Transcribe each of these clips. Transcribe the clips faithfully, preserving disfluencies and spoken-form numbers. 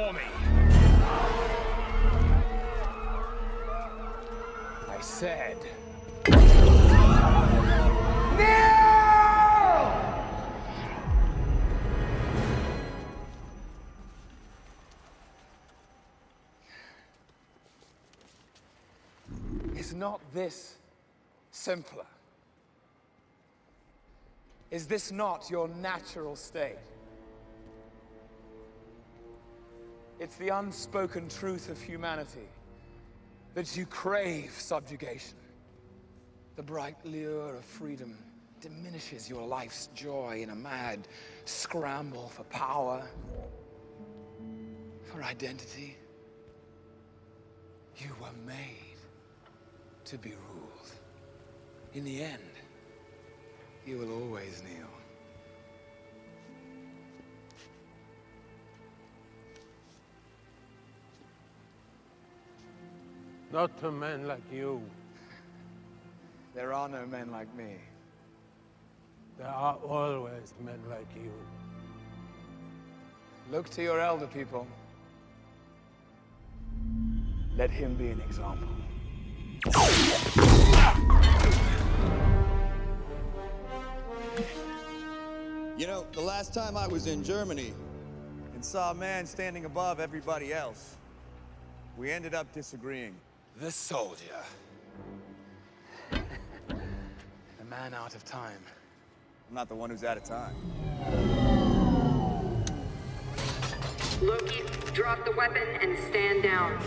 for me. I said... Is not this simpler? Is this not your natural state? It's the unspoken truth of humanity that you crave subjugation. The bright lure of freedom diminishes your life's joy in a mad scramble for power, for identity. You were made to be ruled. In the end, you will always kneel. Not to men like you. There are no men like me. There are always men like you. Look to your elder people. Let him be an example. You know, the last time I was in Germany and saw a man standing above everybody else, we ended up disagreeing. The soldier. The man out of time. I'm not the one who's out of time. Loki, drop the weapon and stand down.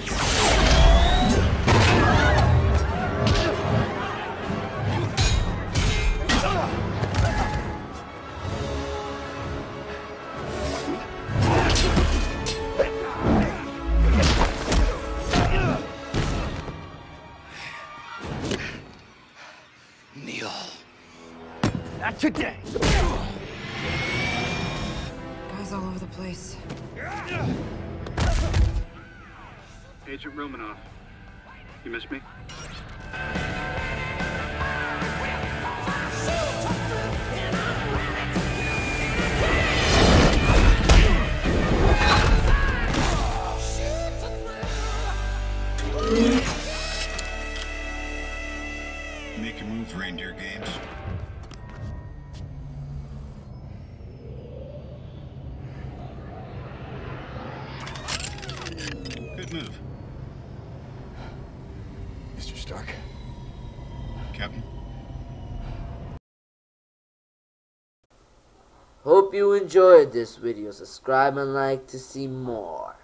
Kneel. Not today. Guys all over the place. Agent Romanoff, you miss me? Make your moves, Reindeer Games. Good move. Mister Stark. Captain. Hope you enjoyed this video. Subscribe and like to see more.